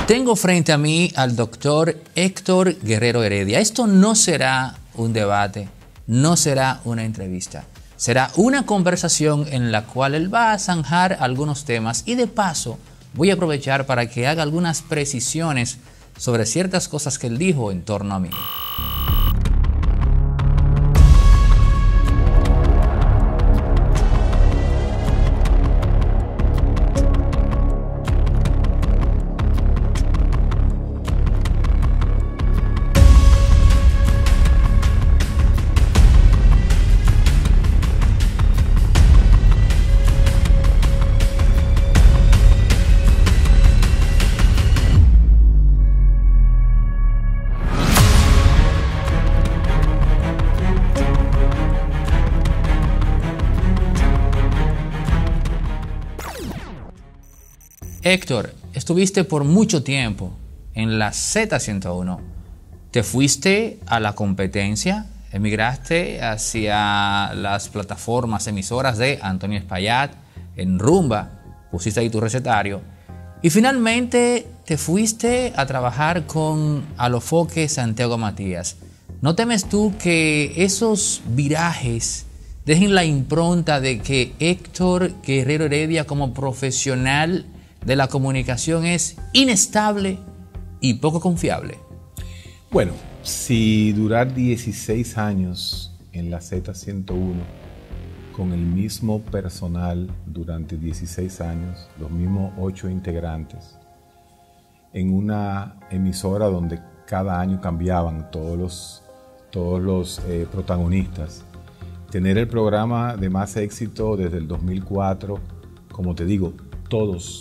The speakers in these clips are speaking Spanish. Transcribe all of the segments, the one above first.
Tengo frente a mí al doctor Héctor Guerrero Heredia. Esto no será un debate, no será una entrevista. Será una conversación en la cual él va a zanjar algunos temas y de paso voy a aprovechar para que haga algunas precisiones sobre ciertas cosas que él dijo en torno a mí. Héctor, estuviste por mucho tiempo en la Z101. Te fuiste a la competencia, emigraste hacia las plataformas emisoras de Antonio Espaillat, en Rumba, pusiste ahí tu recetario y finalmente te fuiste a trabajar con Alofoque Santiago Matías. ¿No temes tú que esos virajes dejen la impronta de que Héctor Guerrero Heredia como profesional de la comunicación es inestable y poco confiable? Bueno, si durar 16 años en la Z101 con el mismo personal durante 16 años, los mismos 8 integrantes, en una emisora donde cada año cambiaban todos los protagonistas, tener el programa de más éxito desde el 2004, como te digo, todos,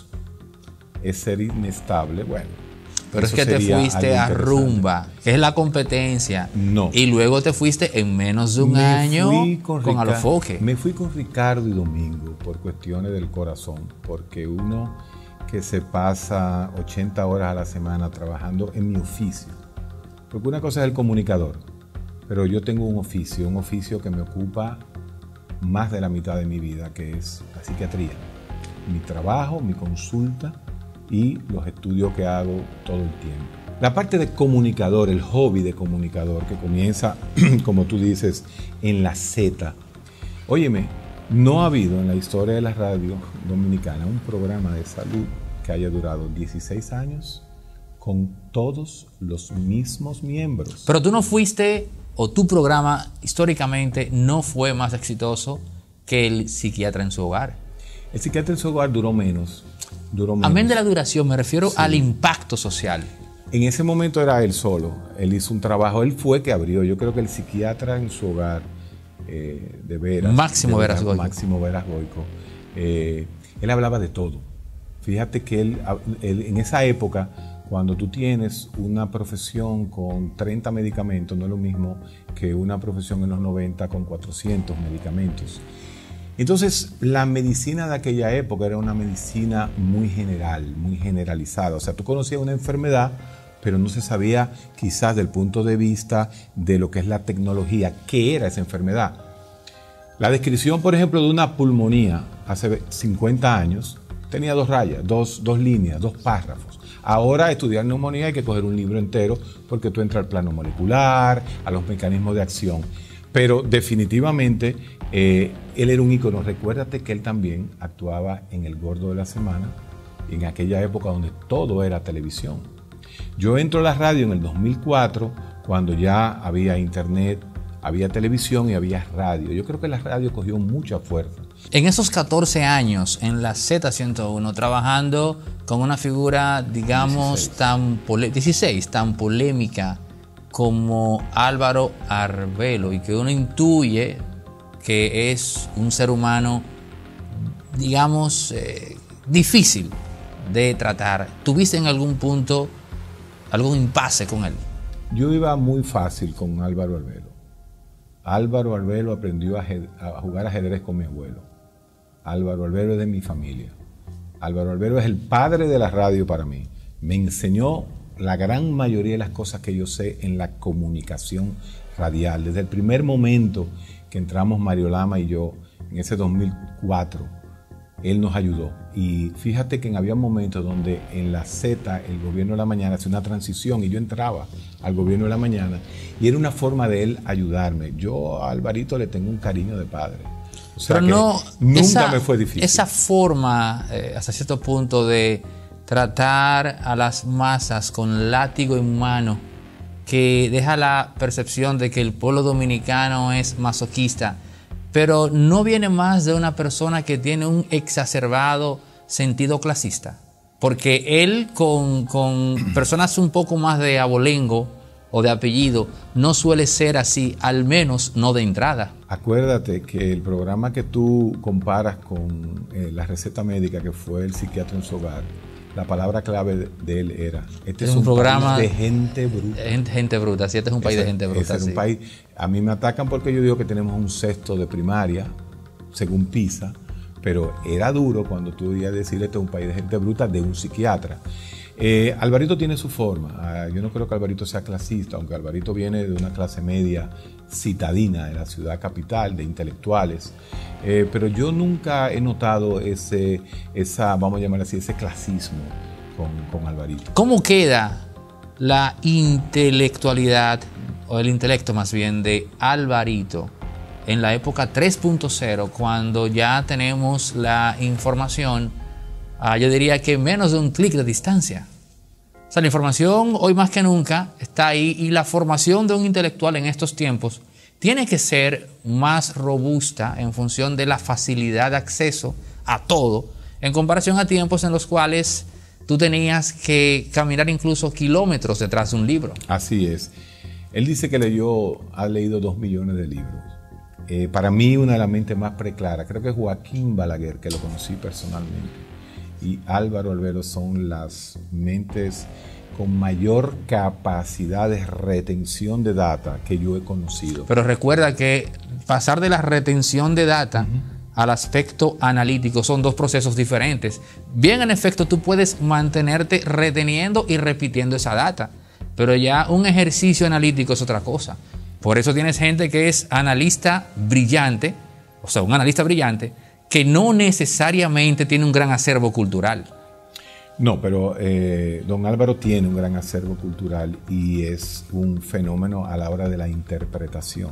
es ser inestable, bueno. Pero es que te fuiste a Rumba, que es la competencia. No. Y luego te fuiste en menos de un año con Alofoque. Me fui con Ricardo y Domingo por cuestiones del corazón, porque uno que se pasa 80 horas a la semana trabajando en mi oficio, porque una cosa es el comunicador, pero yo tengo un oficio que me ocupa más de la mitad de mi vida, que es la psiquiatría. Mi trabajo, mi consulta y los estudios que hago todo el tiempo. La parte de comunicador, el hobby de comunicador, que comienza, como tú dices, en la Z. Óyeme, no ha habido en la historia de la radio dominicana un programa de salud que haya durado 16 años con todos los mismos miembros. Pero tú no fuiste, o tu programa históricamente no fue más exitoso que el Psiquiatra en su Hogar. El Psiquiatra en su Hogar duró menos. Amén de la duración, me refiero al impacto social. En ese momento era él solo, él hizo un trabajo, él fue que abrió, yo creo que el Psiquiatra en su Hogar, de Veras. Máximo Veras Goico. Máximo Veras Goico. Él hablaba de todo. Fíjate que él en esa época, cuando tú tienes una profesión con 30 medicamentos, no es lo mismo que una profesión en los 90 con 400 medicamentos. Entonces, la medicina de aquella época era una medicina muy general, muy generalizada. O sea, tú conocías una enfermedad, pero no se sabía quizás del punto de vista de lo que es la tecnología, qué era esa enfermedad. La descripción, por ejemplo, de una pulmonía hace 50 años tenía 2 rayas, dos líneas, 2 párrafos. Ahora, estudiar neumonía hay que coger un libro entero porque tú entras al plano molecular, a los mecanismos de acción. Pero definitivamente él era un ícono. Recuérdate que él también actuaba en El Gordo de la Semana, en aquella época donde todo era televisión. Yo entro a la radio en el 2004, cuando ya había internet, había televisión y había radio. Yo creo que la radio cogió mucha fuerza. En esos 14 años en la Z101, trabajando con una figura, digamos, 16, tan polémica como Álvaro Arbelo, y que uno intuye que es un ser humano, digamos, difícil de tratar. ¿Tuviste en algún punto algún impasse con él? Yo iba muy fácil con Álvaro Arbelo. Álvaro Arbelo aprendió a jugar ajedrez con mi abuelo. Álvaro Arbelo es de mi familia. Álvaro Arbelo es el padre de la radio para mí. Me enseñó la gran mayoría de las cosas que yo sé en la comunicación radial. Desde el primer momento que entramos Mario Lama y yo, en ese 2004, él nos ayudó. Y fíjate que había momentos donde en la Z, el gobierno de la mañana, hacía una transición y yo entraba al gobierno de la mañana y era una forma de él ayudarme. Yo a Alvarito le tengo un cariño de padre. O sea, pero no, nunca me fue difícil. Esa forma, hasta cierto punto, de tratar a las masas con látigo en mano, que deja la percepción de que el pueblo dominicano es masoquista, pero no viene más de una persona que tiene un exacerbado sentido clasista. Porque él con personas un poco más de abolengo o de apellido no suele ser así, al menos no de entrada. Acuérdate que el programa que tú comparas con la receta médica, que fue el psiquiatra en su hogar, la palabra clave de él era: este es un programa país de gente bruta. Gente bruta, sí, este es un país de gente bruta. Es un país. A mí me atacan porque yo digo que tenemos un sexto de primaria, según PISA, pero era duro cuando tú ibas a decirle: este es un país de gente bruta, de un psiquiatra. Alvarito tiene su forma. Yo no creo que Alvarito sea clasista, aunque Alvarito viene de una clase media citadina de la ciudad capital, de intelectuales. Pero yo nunca he notado vamos a llamar así, ese clasismo con Alvarito. ¿Cómo queda la intelectualidad, o el intelecto más bien, de Alvarito en la época 3.0, cuando ya tenemos la información, yo diría que menos de un clic de distancia? O sea, la información hoy más que nunca está ahí, y la formación de un intelectual en estos tiempos tiene que ser más robusta en función de la facilidad de acceso a todo, en comparación a tiempos en los cuales tú tenías que caminar incluso kilómetros detrás de un libro. Así es. Él dice que ha leído 2 millones de libros. Para mí, una de las mentes más preclaras, creo que es Joaquín Balaguer, que lo conocí personalmente, y Álvaro Albero son las mentes con mayor capacidad de retención de data que yo he conocido. Pero recuerda que pasar de la retención de data al aspecto analítico son dos procesos diferentes. Bien, en efecto, tú puedes mantenerte reteniendo y repitiendo esa data, pero ya un ejercicio analítico es otra cosa. Por eso tienes gente que es analista brillante, o sea, un analista brillante, que no necesariamente tiene un gran acervo cultural. No, pero don Álvaro tiene un gran acervo cultural y es un fenómeno a la hora de la interpretación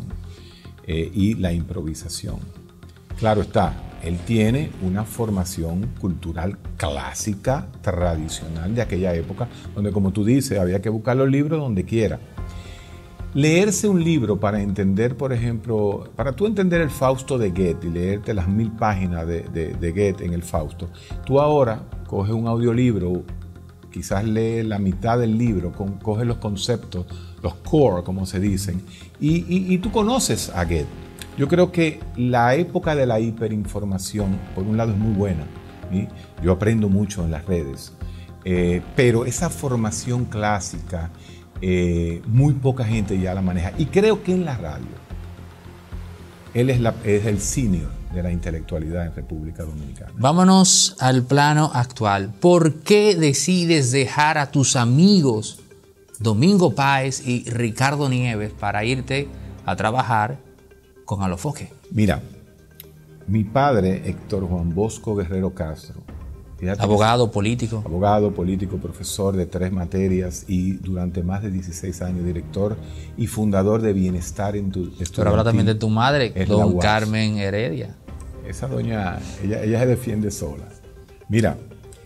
y la improvisación. Claro está, él tiene una formación cultural clásica, tradicional de aquella época, donde, como tú dices, había que buscar los libros donde quiera. Leerse un libro para entender, por ejemplo, para tú entender el Fausto de Goethe y leerte las 1000 páginas de Goethe en el Fausto, tú ahora coges un audiolibro, quizás lees la mitad del libro, coges los conceptos, los core, como se dicen, y tú conoces a Goethe. Yo creo que la época de la hiperinformación, por un lado, es muy buena, ¿sí? Yo aprendo mucho en las redes, pero esa formación clásica, muy poca gente ya la maneja. Y creo que en la radio, él es el senior de la intelectualidad en República Dominicana. Vámonos al plano actual. ¿Por qué decides dejar a tus amigos Domingo Páez y Ricardo Nieves para irte a trabajar con Alofoque? Mira, mi padre, Héctor Juan Bosco Guerrero Castro, abogado político, profesor de 3 materias y durante más de 16 años director y fundador de Bienestar Estudiantil. Pero habla también de tu madre, don Carmen Heredia. Esa doña, ella se defiende sola. Mira,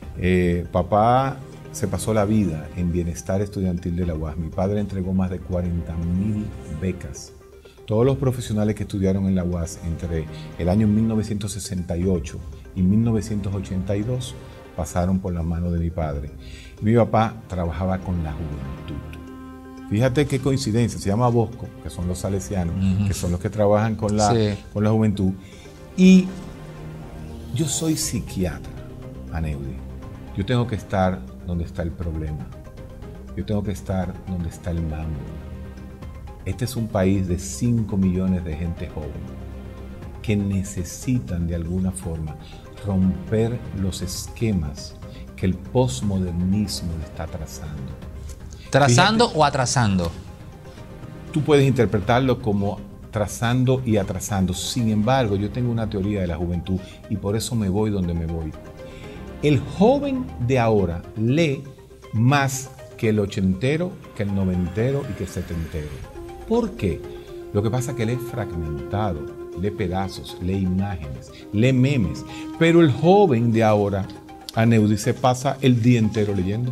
papá se pasó la vida en Bienestar Estudiantil de la UAS. Mi padre entregó más de 40,000 becas. Todos los profesionales que estudiaron en la UAS entre el año 1968 y 1982 pasaron por la mano de mi padre. Mi papá trabajaba con la juventud. Fíjate qué coincidencia, se llama Bosco, que son los salesianos, que son los que trabajan con la juventud. Y yo soy psiquiatra, Aneudi. Yo tengo que estar donde está el problema. Yo tengo que estar donde está el mambo. Este es un país de 5 millones de gente joven que necesitan de alguna forma romper los esquemas que el posmodernismo le está trazando. ¿Trazando o atrasando? Tú puedes interpretarlo como atrasando y atrasando. Sin embargo, yo tengo una teoría de la juventud y por eso me voy donde me voy. El joven de ahora lee más que el ochentero, que el noventero y que el setentero. ¿Por qué? Lo que pasa es que lee fragmentado, lee pedazos, lee imágenes, lee memes. Pero el joven de ahora, Aneudi, se pasa el día entero leyendo.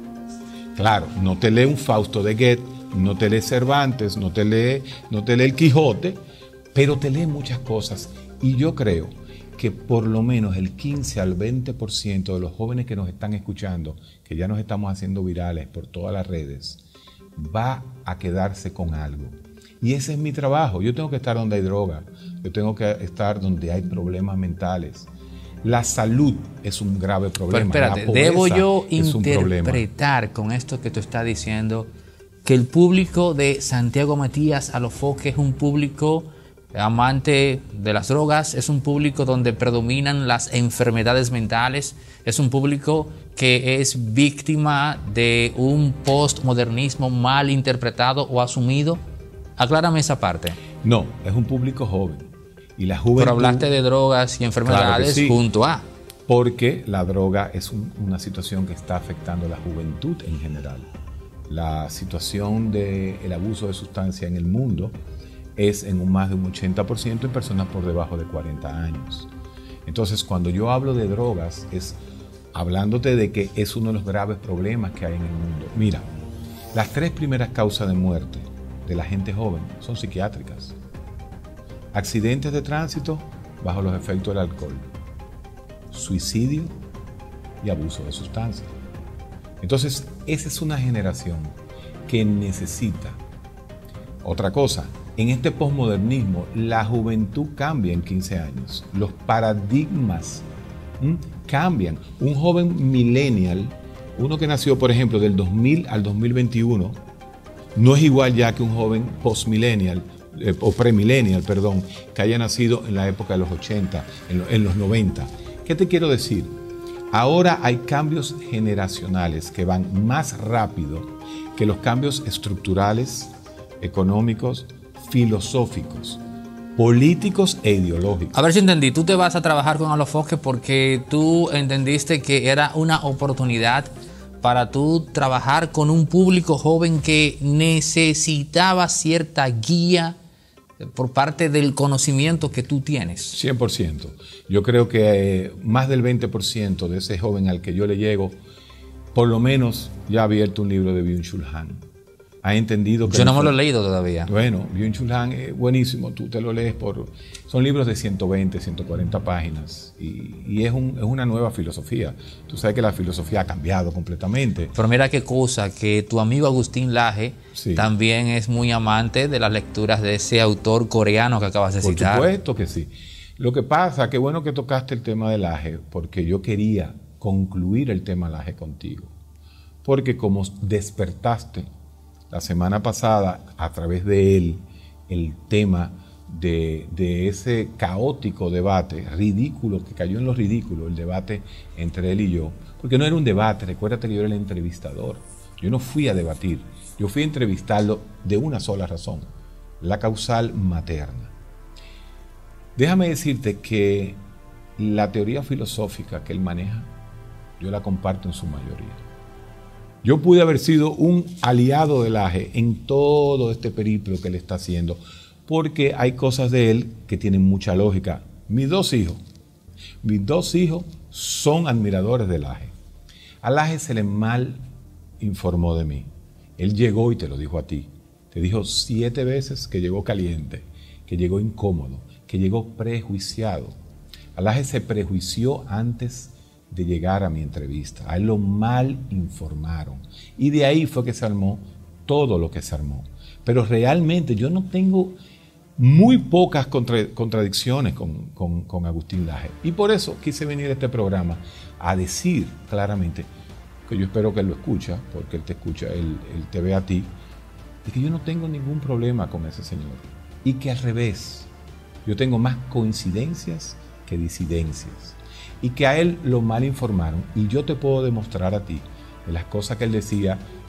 Claro, no te lee un Fausto de Goethe, no te lee Cervantes, no te lee el Quijote, pero te lee muchas cosas. Y yo creo que por lo menos el 15 al 20% de los jóvenes que nos están escuchando, que ya nos estamos haciendo virales por todas las redes, va a quedarse con algo. Y ese es mi trabajo. Yo tengo que estar donde hay droga, yo tengo que estar donde hay problemas mentales. La salud es un grave problema. Pero espérate, ¿debo yo interpretar con esto que tú estás diciendo que el público de Santiago Matías Alofoque es un público amante de las drogas, es un público donde predominan las enfermedades mentales, es un público que es víctima de un postmodernismo mal interpretado o asumido? Aclárame esa parte. No, es un público joven. Y la juventud, pero hablaste de drogas y enfermedades, claro, sí, junto a. Porque la droga es una situación que está afectando a la juventud en general. La situación del abuso de sustancia en el mundo es en un más de un 80% en personas por debajo de 40 años. Entonces, cuando yo hablo de drogas, es hablándote de que es uno de los graves problemas que hay en el mundo. Mira, las 3 primeras causas de muerte de la gente joven son psiquiátricas. Accidentes de tránsito bajo los efectos del alcohol, suicidio y abuso de sustancias. Entonces, esa es una generación que necesita otra cosa. En este posmodernismo, la juventud cambia en 15 años. Los paradigmas cambian. Un joven millennial, uno que nació, por ejemplo, del 2000 al 2021, no es igual ya que un joven postmillennial, o premillennial, perdón, que haya nacido en la época de los 80, en los 90. ¿Qué te quiero decir? Ahora hay cambios generacionales que van más rápido que los cambios estructurales, económicos, filosóficos, políticos e ideológicos. A ver si entendí, tú te vas a trabajar con Alofoque porque tú entendiste que era una oportunidad para tú trabajar con un público joven que necesitaba cierta guía por parte del conocimiento que tú tienes. 100%. Yo creo que más del 20% de ese joven al que yo le llego, por lo menos ya ha abierto un libro de Byung-Chul Han. Ha entendido que... Yo no me lo he leído todavía. Bueno, Byung-Chul Han es buenísimo, tú te lo lees son libros de 120, 140 páginas y es una nueva filosofía. Tú sabes que la filosofía ha cambiado completamente. Pero mira qué cosa, que tu amigo Agustín Laje también es muy amante de las lecturas de ese autor coreano que acabas de citar. Por supuesto que sí. Lo que pasa, qué bueno que tocaste el tema de Laje, porque yo quería concluir el tema Laje contigo. Porque como despertaste la semana pasada, a través de él, el tema de ese caótico debate, ridículo, que cayó en lo ridículo, el debate entre él y yo, porque no era un debate, recuérdate que yo era el entrevistador, yo no fui a debatir, yo fui a entrevistarlo de una sola razón, la causal materna. Déjame decirte que la teoría filosófica que él maneja, yo la comparto en su mayoría. Yo pude haber sido un aliado de Laje en todo este periplo que él está haciendo, porque hay cosas de él que tienen mucha lógica. Mis dos hijos son admiradores de Laje. A Laje se le mal informó de mí. Él llegó y te lo dijo a ti. Te dijo 7 veces que llegó caliente, que llegó incómodo, que llegó prejuiciado. A Laje se prejuició antes de llegar a mi entrevista. A él lo mal informaron. Y de ahí fue que se armó todo lo que se armó. Pero realmente yo no tengo muy pocas contradicciones con Agustín Laje. Y por eso quise venir a este programa a decir claramente, que yo espero que él lo escucha, porque él te escucha, él te ve a ti, de que yo no tengo ningún problema con ese señor. Y que al revés, yo tengo más coincidencias que disidencias. Y que a él lo mal informaron. Y yo te puedo demostrar a ti, de las cosas que él decía,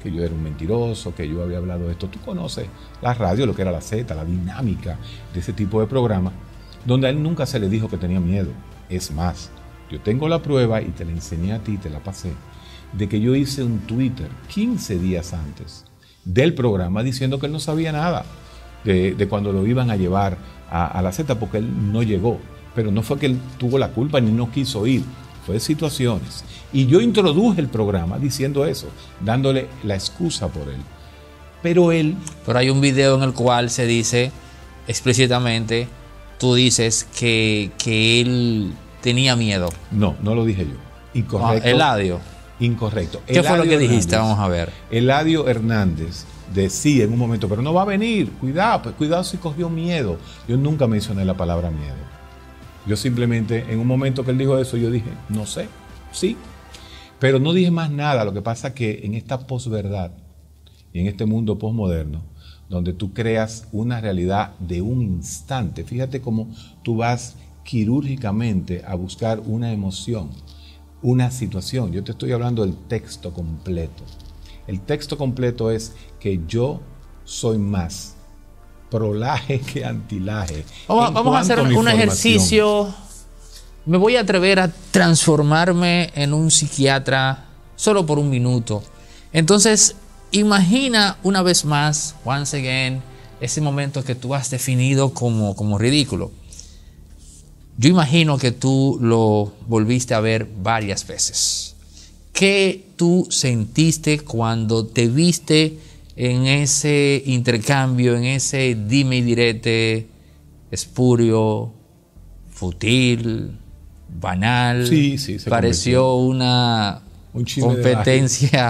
que yo era un mentiroso, que yo había hablado de esto. Tú conoces la radio, lo que era la Z, la dinámica de ese tipo de programa, donde a él nunca se le dijo que tenía miedo. Es más, yo tengo la prueba y te la enseñé a ti, te la pasé, de que yo hice un Twitter 15 días antes del programa diciendo que él no sabía nada de cuando lo iban a llevar a la Z, porque él no llegó. Pero no fue que él tuvo la culpa ni no quiso ir, fue situaciones. Y yo introduje el programa diciendo eso, dándole la excusa por él. Pero hay un video en el cual se dice explícitamente, tú dices que él tenía miedo. No lo dije yo. Incorrecto. Eladio. Incorrecto. ¿Qué fue lo que dijiste? Vamos a ver. Eladio Hernández decía en un momento, pero no va a venir, cuidado si cogió miedo. Yo nunca mencioné la palabra miedo. Yo simplemente, en un momento que él dijo eso, yo dije, no sé, sí. Pero no dije más nada. Lo que pasa es que en esta posverdad y en este mundo posmoderno, donde tú creas una realidad de un instante, fíjate cómo tú vas quirúrgicamente a buscar una emoción, una situación. Yo te estoy hablando del texto completo. El texto completo es que yo soy más prolaje que antilaje. Vamos a hacer un ejercicio. Me voy a atrever a transformarme en un psiquiatra solo por un minuto. Entonces, imagina una vez más, once again, ese momento que tú has definido como ridículo. Yo imagino que tú lo volviste a ver varias veces. ¿Qué tú sentiste cuando te viste en ese intercambio, en ese dime y direte espurio, fútil, banal? Sí, pareció una competencia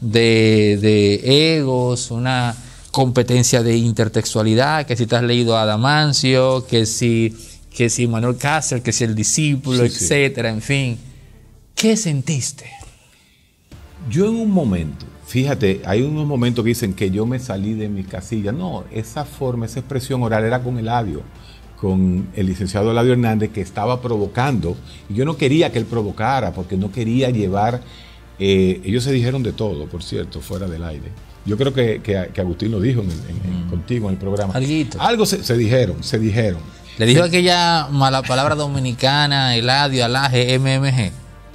de egos, una competencia de intertextualidad, que si te has leído a Damancio, que si Manuel Cáceres, que si El Discípulo, etcétera, en fin. ¿Qué sentiste? Yo en un momento, fíjate, hay unos momentos que dicen que yo me salí de mi casilla. No, esa forma, esa expresión oral era con Eladio, con el licenciado Eladio Hernández, que estaba provocando, y yo no quería que él provocara, porque no quería llevar, ellos se dijeron de todo, por cierto, fuera del aire. Yo creo que Agustín lo dijo contigo en el programa. Algo se dijeron. ¿Le dijo aquella mala palabra dominicana, Eladio, Alaje, MMG?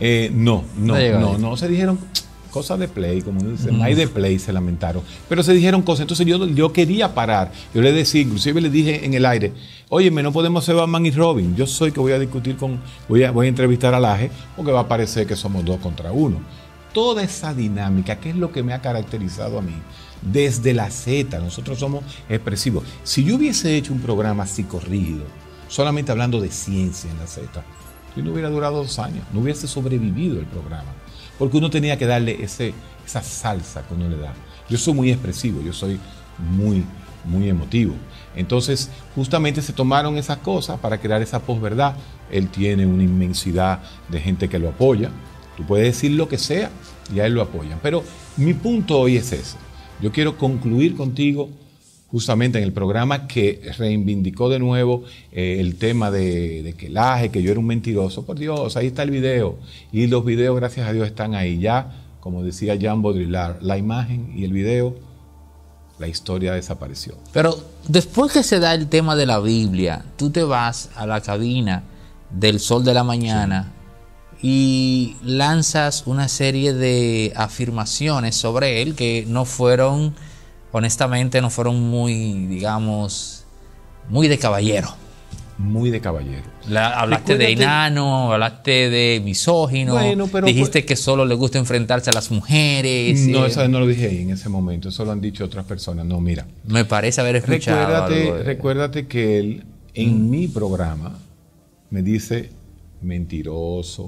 No, se dijeron cosas de play, como dicen, hay de play, se lamentaron, pero se dijeron cosas. Entonces yo quería parar, yo le decía, inclusive le dije en el aire, óyeme, no podemos hacer Batman y Robin, yo soy que voy a discutir voy a entrevistar a Laje, porque va a parecer que somos 2 contra 1. Toda esa dinámica, que es lo que me ha caracterizado a mí, desde la Z, nosotros somos expresivos. Si yo hubiese hecho un programa psicorrígido, solamente hablando de ciencia en la Z, yo no hubiera durado 2 años, no hubiese sobrevivido el programa. Porque uno tenía que darle esa salsa que uno le da. Yo soy muy expresivo, yo soy muy, muy emotivo. Entonces, justamente se tomaron esas cosas para crear esa posverdad. Él tiene una inmensidad de gente que lo apoya. Tú puedes decir lo que sea y a él lo apoyan. Pero mi punto hoy es ese. Yo quiero concluir contigo justamente en el programa que reivindicó de nuevo el tema de que Laje, que yo era un mentiroso. Por Dios, ahí está el video. Y los videos, gracias a Dios, están ahí. Ya, como decía Jean Baudrillard, la imagen y el video, la historia desapareció. Pero después que se da el tema de la Biblia, tú te vas a la cabina del Sol de la Mañana y lanzas una serie de afirmaciones sobre él que no fueron... honestamente no fueron muy, digamos, muy de caballero. Muy de caballero. Hablaste de enano, hablaste de misógino, pero dijiste que solo le gusta enfrentarse a las mujeres. No, eso no lo dije ahí en ese momento, eso lo han dicho otras personas. No, mira. Me parece haber escuchado Recuérdate que él, en mi programa, me dice mentiroso,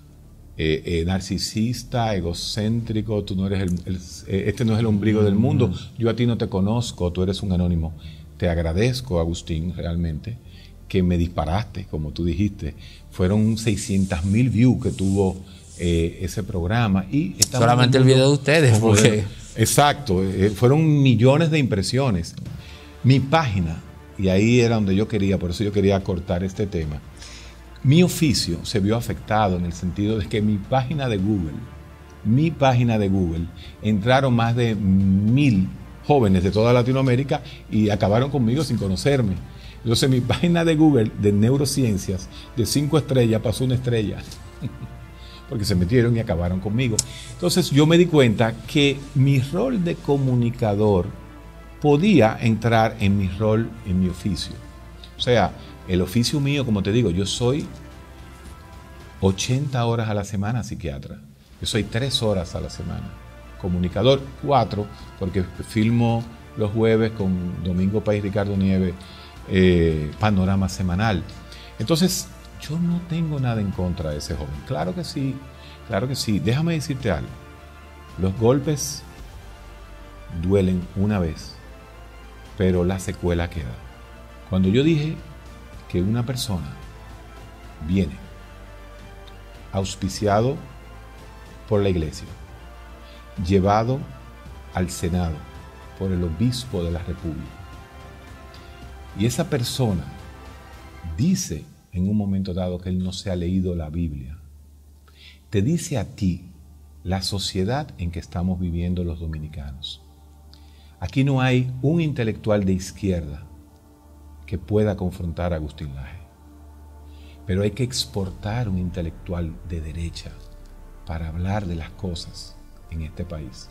narcisista, egocéntrico, tú no eres este no es el ombligo del mundo, yo a ti no te conozco, tú eres un anónimo. Te agradezco, Agustín, realmente, que me disparaste, como tú dijiste. Fueron 600,000 views que tuvo ese programa. Y solamente el video de ustedes, porque... Exacto, fueron millones de impresiones. Mi página, y ahí era donde yo quería, por eso yo quería cortar este tema. Mi oficio se vio afectado en el sentido de que mi página de Google mi página de Google, entraron más de 1000 jóvenes de toda Latinoamérica y acabaron conmigo sin conocerme. Entonces mi página de Google de neurociencias de 5 estrellas pasó 1 estrella. Porque se metieron y acabaron conmigo. Entonces yo me di cuenta que mi rol de comunicador podía entrar en mi rol, en mi oficio. O sea, el oficio mío, como te digo, yo soy 80 horas a la semana psiquiatra. Yo soy 3 horas a la semana. Comunicador, 4, porque filmo los jueves con Domingo País Ricardo Nieves, Panorama Semanal. Entonces, yo no tengo nada en contra de ese joven. Claro que sí, claro que sí. Déjame decirte algo. Los golpes duelen una vez, pero la secuela queda. Cuando yo dije que una persona viene auspiciado por la iglesia, llevado al Senado por el obispo de la República, y esa persona dice en un momento dado que él no se ha leído la Biblia, te dice a ti la sociedad en que estamos viviendo los dominicanos. Aquí no hay un intelectual de izquierda que pueda confrontar a Agustín Laje, pero hay que exportar un intelectual de derecha para hablar de las cosas en este país.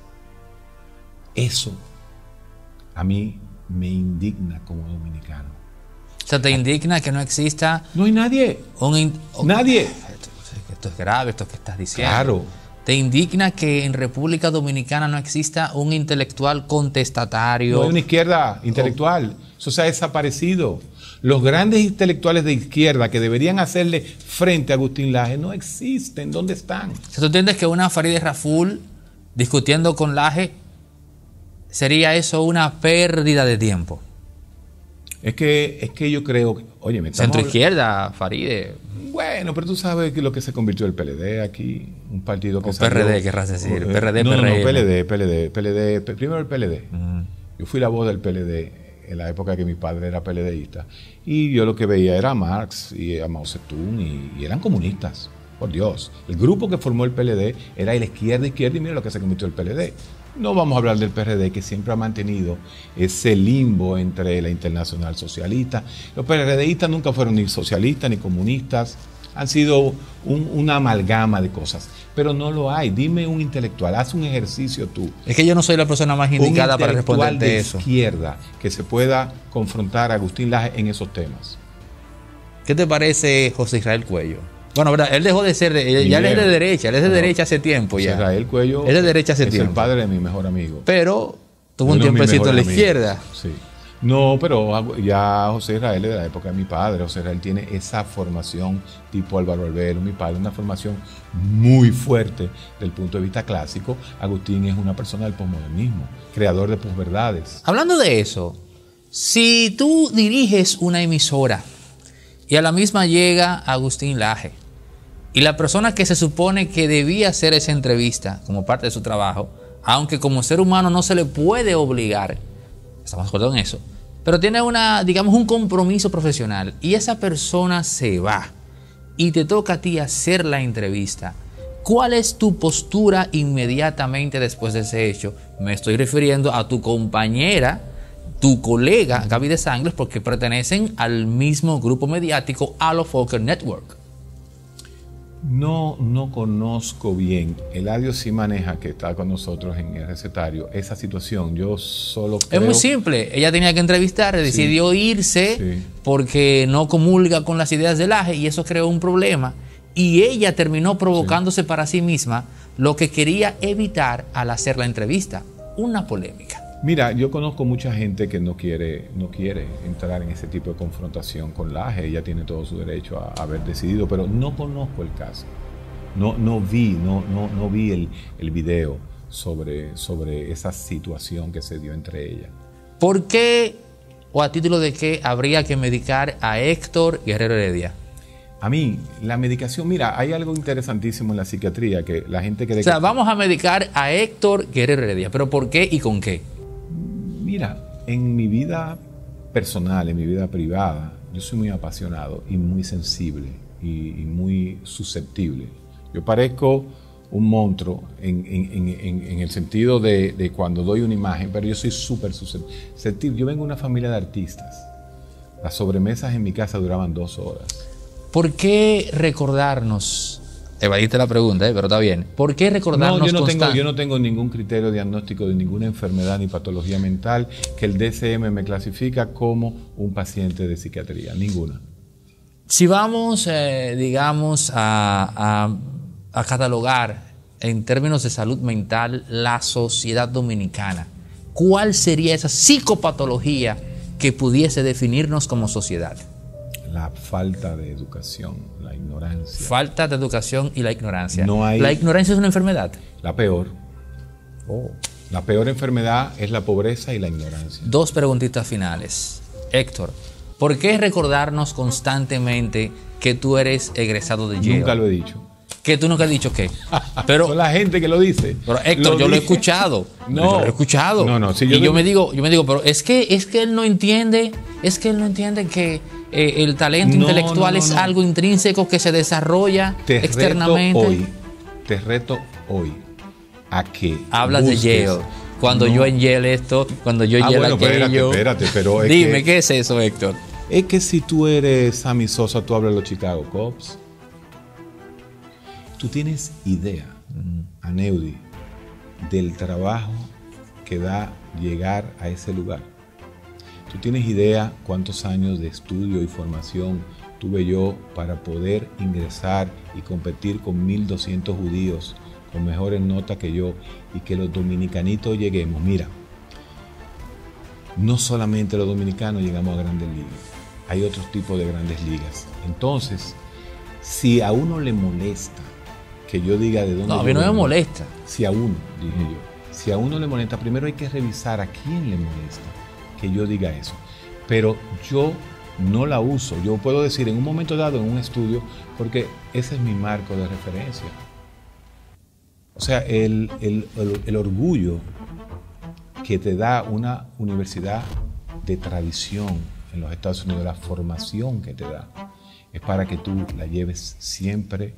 Eso a mí me indigna como dominicano. O sea, te indigna que no exista... No hay nadie. Nadie. Esto es grave, esto que estás diciendo. Claro. Te indigna que en República Dominicana no exista un intelectual contestatario. No hay una izquierda intelectual. Eso se ha desaparecido. Los grandes intelectuales de izquierda que deberían hacerle frente a Agustín Laje no existen. ¿Dónde están? O sea, ¿tú entiendes que una Farideh Raful discutiendo con Laje sería eso una pérdida de tiempo? Es que yo creo que, oye, centro izquierda, Farideh. Bueno, pero tú sabes que lo que se convirtió el PLD aquí, un partido que o PRD, querrás decir, PRD, no, PRD. PLD, primero el PLD. Yo fui la voz del PLD en la época que mi padre era PLDista, y yo lo que veía era a Marx y a Mao Zedong, y eran comunistas, por Dios. El grupo que formó el PLD era la izquierda, y mira lo que se convirtió el PLD. No vamos a hablar del PRD, que siempre ha mantenido ese limbo entre la Internacional Socialista. Los PRDistas nunca fueron ni socialistas ni comunistas, han sido una amalgama de cosas, pero no lo hay. Dime un intelectual, haz un ejercicio tú. Es que yo no soy la persona más indicada para responderte eso. Un intelectual de izquierda que se pueda confrontar a Agustín Laje en esos temas. ¿Qué te parece José Israel Cuello? Bueno, ¿verdad? Él dejó de ser ya él es de derecha, él es de derecha hace tiempo ya. Israel Cuello es de derecha hace tiempo. Es el padre de mi mejor amigo. Pero tuvo un tiempecito en la izquierda. Sí. No, pero ya José Israel es de la época de mi padre. José Israel tiene esa formación tipo Álvaro Albero, mi padre, una formación muy fuerte del punto de vista clásico. Agustín es una persona del posmodernismo, creador de posverdades. Hablando de eso, si tú diriges una emisora y a la misma llega Agustín Laje, y la persona que se supone que debía hacer esa entrevista como parte de su trabajo, aunque como ser humano no se le puede obligar, estamos de acuerdo en eso, pero tiene digamos, un compromiso profesional, y esa persona se va y te toca a ti hacer la entrevista, ¿cuál es tu postura inmediatamente después de ese hecho? Me estoy refiriendo a tu compañera, tu colega Gaby de Sangles, porque pertenecen al mismo grupo mediático Alofoque Network. No conozco bien. Eladio sí maneja, que está con nosotros en el recetario, esa situación. Yo solo creo... Es muy simple. Ella tenía que entrevistar, decidió irse porque no comulga con las ideas de Laje, y eso creó un problema. Y ella terminó provocándose para sí misma lo que quería evitar al hacer la entrevista, una polémica. Mira, yo conozco mucha gente que no quiere entrar en ese tipo de confrontación con Laje. Ella tiene todo su derecho a haber decidido, pero no conozco el caso. No vi el video sobre esa situación que se dio entre ellas. ¿Por qué o a título de qué habría que medicar a Héctor Guerrero Heredia? A mí, la medicación, mira, hay algo interesantísimo en la psiquiatría, que la gente que... vamos a medicar a Héctor Guerrero Heredia, pero ¿por qué y con qué? Mira, en mi vida personal, en mi vida privada, yo soy muy apasionado y muy sensible y muy susceptible. Yo parezco un monstruo en el sentido de cuando doy una imagen, pero yo soy súper susceptible. Yo vengo de una familia de artistas. Las sobremesas en mi casa duraban 2 horas. ¿Por qué recordarnos? Evadiste la pregunta, pero está bien. ¿Por qué recordarnos yo no tengo ningún criterio diagnóstico de ninguna enfermedad ni patología mental que el DSM me clasifica como un paciente de psiquiatría. Ninguna. Si vamos, digamos, a catalogar en términos de salud mental la sociedad dominicana, ¿cuál sería esa psicopatología que pudiese definirnos como sociedad? La falta de educación, la ignorancia. Falta de educación y la ignorancia. ¿La ignorancia es una enfermedad? La peor. La peor enfermedad es la pobreza y la ignorancia. 2 preguntitas finales. Héctor, ¿por qué recordarnos constantemente que tú eres egresado de Yale? Nunca lo he dicho. ¿Que tú nunca has dicho qué? Pero son la gente que lo dice. Pero Héctor, yo lo he escuchado. No. Yo lo he escuchado. No. Si yo me digo, pero es que él no entiende, que el talento intelectual es algo intrínseco que se desarrolla externamente. Te reto hoy a que hablas de Yale. Cuando yo en Yale esto, cuando yo en Yale aquello. Espérate, pero dime, ¿qué es eso, Héctor? Es que si tú eres Sammy Sosa, tú hablas de los Chicago Cubs. Tú tienes idea, Aneudi, del trabajo que da llegar a ese lugar. Tú tienes idea cuántos años de estudio y formación tuve yo para poder ingresar y competir con 1.200 judíos con mejores notas que yo y que los dominicanitos lleguemos. Mira, no solamente los dominicanos llegamos a grandes ligas, hay otros tipos de grandes ligas. Entonces, si a uno le molesta que yo diga de dónde... No, a mí no me molesta. Si a uno, dije yo, si a uno le molesta, primero hay que revisar a quién le molesta que yo diga eso. Pero yo no la uso. Yo puedo decir en un momento dado, en un estudio, porque ese es mi marco de referencia. O sea, el orgullo que te da una universidad de tradición en los Estados Unidos, la formación que te da, es para que tú la lleves siempre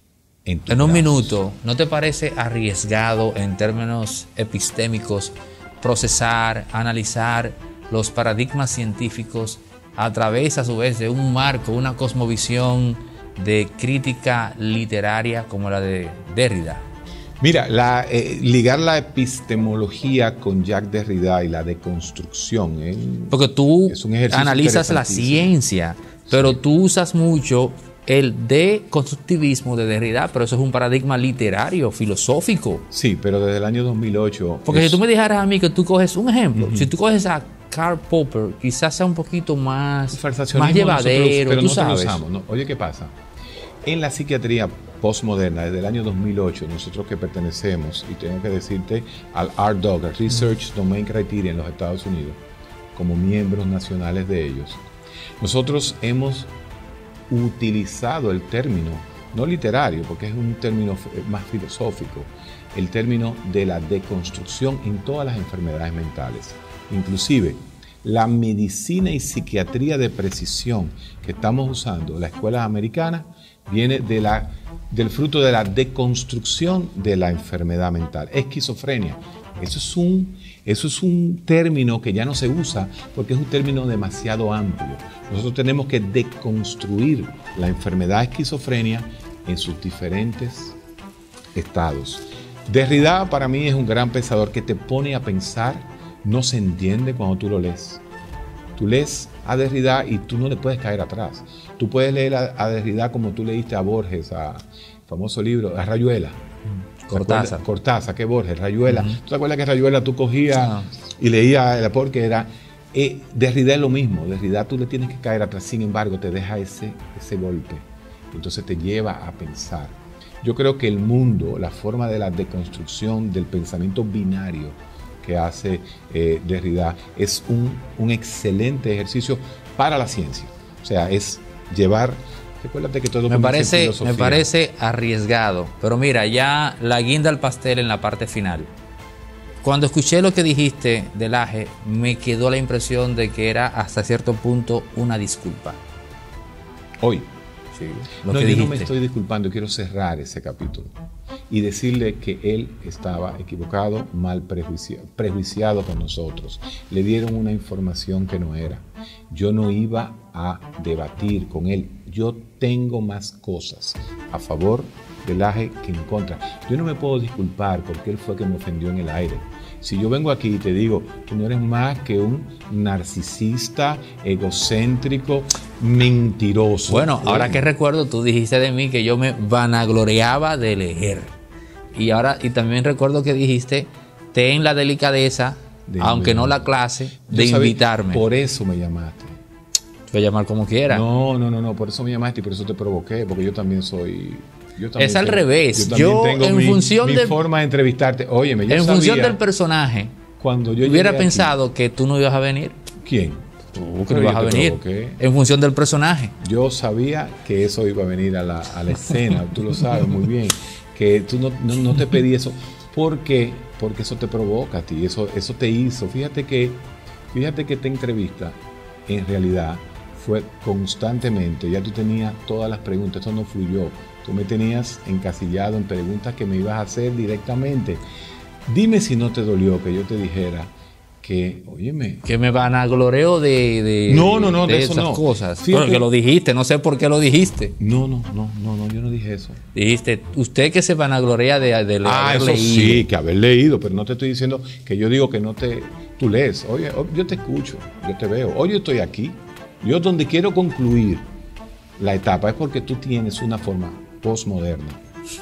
en un minuto. ¿No te parece arriesgado en términos epistémicos procesar, analizar los paradigmas científicos a través, a su vez, de un marco, una cosmovisión de crítica literaria como la de Derrida? Mira, ligar la epistemología con Jacques Derrida y la deconstrucción. Porque tú analizas la ciencia, pero tú usas mucho el deconstructivismo de Derrida, pero eso es un paradigma literario, filosófico. Sí, pero desde el año 2008... Porque si tú me dijeras a mí que tú coges un ejemplo, si tú coges a Karl Popper, quizás sea un poquito más llevadero, pero tú no sabes. Usamos, ¿no? Oye, ¿qué pasa? En la psiquiatría postmoderna, desde el año 2008, nosotros que pertenecemos, y tengo que decirte, al RDoC, al Research Domain Criteria en los Estados Unidos, como miembros nacionales de ellos, nosotros hemos utilizado el término, no literario, porque es un término más filosófico, el término de la deconstrucción en todas las enfermedades mentales. Inclusive, la medicina y psiquiatría de precisión que estamos usando en las escuelas americanas viene del fruto de la deconstrucción de la enfermedad mental. Esquizofrenia. Eso es un término que ya no se usa porque es un término demasiado amplio. Nosotros tenemos que deconstruir la enfermedad esquizofrenia en sus diferentes estados. Derrida para mí es un gran pensador que te pone a pensar, no se entiende cuando tú lo lees. Tú lees a Derrida y tú no le puedes caer atrás. Tú puedes leer a Derrida como tú leíste a Borges, a famoso libro, a Rayuela. Cortázar, que Borges, Rayuela. ¿Tú te acuerdas que Rayuela tú cogías y leías porque era... Derrida es lo mismo. Derrida tú le tienes que caer atrás, sin embargo te deja ese golpe. Entonces te lleva a pensar. Yo creo que el mundo, la forma de la deconstrucción del pensamiento binario que hace Derrida es un excelente ejercicio para la ciencia. O sea, es llevar... Recuérdate que todo me parece arriesgado, pero mira, ya la guinda al pastel en la parte final. Cuando escuché lo que dijiste del AGE, me quedó la impresión de que era hasta cierto punto una disculpa. Hoy. Sí, yo no me estoy disculpando, quiero cerrar ese capítulo. y decirle que él estaba equivocado, mal prejuiciado con nosotros. Le dieron una información que no era. Yo no iba a debatir con él. Yo tengo más cosas a favor del AGE que en contra. Yo no me puedo disculpar porque él fue quien me ofendió en el aire. Si yo vengo aquí y te digo, tú no eres más que un narcisista, egocéntrico, mentiroso. Bueno, ahora que recuerdo, tú dijiste de mí que yo me vanagloriaba de leer. Y también recuerdo que dijiste, ten la delicadeza, aunque no la clase, de invitarme. Por eso me llamaste. Te voy a llamar como quiera. No, por eso me llamaste y por eso te provoqué, porque yo también soy... Es al revés. Yo tengo en función mi forma de entrevistarte. Óyeme, yo en función del personaje, cuando yo hubiera pensado que tú no ibas a venir. ¿Quién? Tú que no ibas a venir. En función del personaje. Yo sabía que eso iba a venir a la escena. Tú lo sabes muy bien. Que tú no te pedí eso. ¿Por qué? Porque eso te provoca a ti. Eso te hizo. Fíjate que esta entrevista, en realidad, fue constantemente. Ya tú tenías todas las preguntas. Esto no fluyó. Tú me tenías encasillado en preguntas que me ibas a hacer directamente. Dime si no te dolió que yo te dijera que, óyeme... Que me vanagloreo de eso esas no. cosas. Fíjate, porque lo dijiste, no sé por qué lo dijiste. No, yo no dije eso. Dijiste, usted que se vanaglorea de haber eso leído. Sí, que haber leído, pero no te estoy diciendo que yo digo que no te... Tú lees, oye, yo te escucho, yo te veo. Hoy yo estoy aquí. Yo donde quiero concluir la etapa es porque tú tienes una forma postmoderna.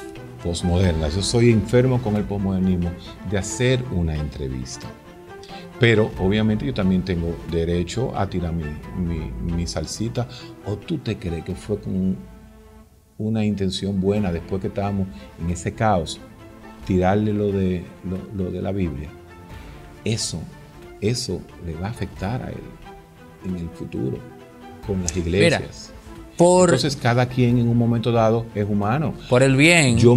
Yo soy enfermo con el postmodernismo de hacer una entrevista. Pero obviamente yo también tengo derecho a tirar mi salsita. ¿O tú te crees que fue con una intención buena después que estábamos en ese caos? Tirarle lo de la Biblia. Eso le va a afectar a él en el futuro con las iglesias. Entonces cada quien en un momento dado es humano. Por el bien. Yo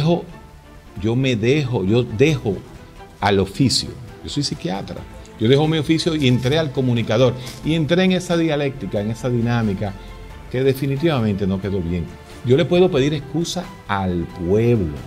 dejo al oficio. Yo soy psiquiatra. Yo dejo mi oficio y entré al comunicador. Y entré en esa dialéctica, en esa dinámica que definitivamente no quedó bien. Yo le puedo pedir excusa al pueblo,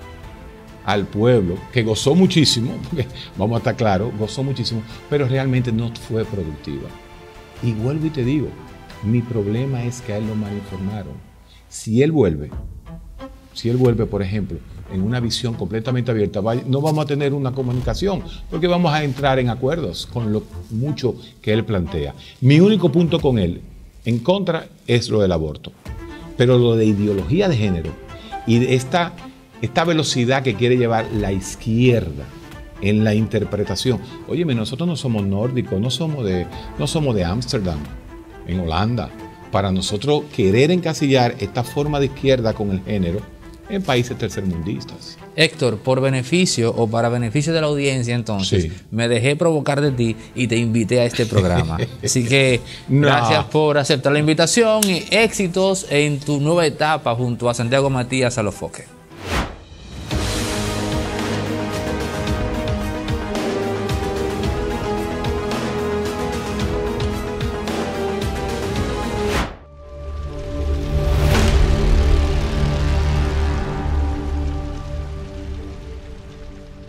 que gozó muchísimo, porque vamos a estar claros, gozó muchísimo, pero realmente no fue productiva. Y vuelvo y te digo, mi problema es que a él lo malinformaron. Si él vuelve, por ejemplo, en una visión completamente abierta, no vamos a tener una comunicación, porque vamos a entrar en acuerdos con lo mucho que él plantea. Mi único punto con él, en contra, es lo del aborto. Pero lo de ideología de género y de esta velocidad que quiere llevar la izquierda en la interpretación. Óyeme, nosotros no somos nórdicos, no somos de Ámsterdam, en Holanda, para nosotros querer encasillar esta forma de izquierda con el género en países tercermundistas. Héctor, por beneficio o para beneficio de la audiencia, entonces, me dejé provocar de ti y te invité a este programa. Así que gracias por aceptar la invitación y éxitos en tu nueva etapa junto a Santiago Matías Alofoque.